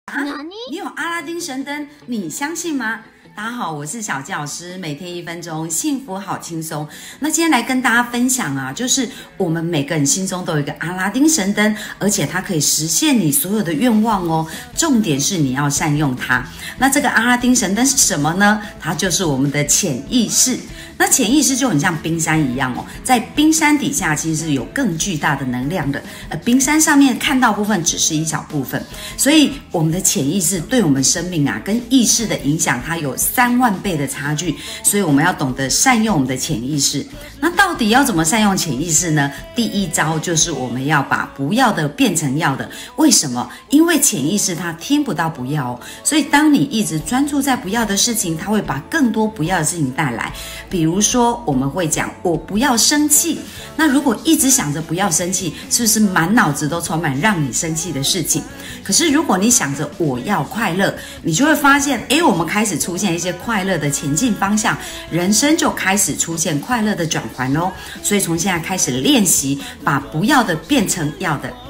啊，你有阿拉丁神灯，你相信吗？大家好，我是小教师，每天1分钟，幸福好轻松。那今天来跟大家分享啊，就是我们每个人心中都有一个阿拉丁神灯，而且它可以实现你所有的愿望哦。重点是你要善用它。那这个阿拉丁神灯是什么呢？它就是我们的潜意识。那潜意识就很像冰山一样哦，在冰山底下其实是有更巨大的能量的，冰山上面看到部分只是一小部分，所以我们的潜意识对我们生命啊跟意识的影响，它有3万倍的差距，所以我们要懂得善用我们的潜意识。那到底要怎么善用潜意识呢？第一招就是我们要把不要的变成要的。为什么？因为潜意识它听不到不要哦，所以当你一直专注在不要的事情，它会把更多不要的事情带来。比如说我们会讲我不要生气，那如果一直想着不要生气，是不是满脑子都充满让你生气的事情？可是如果你想着我要快乐，你就会发现我们开始出现一些快乐的前进方向，人生就开始出现快乐的转环哦。所以从现在开始练习把不要的变成要的。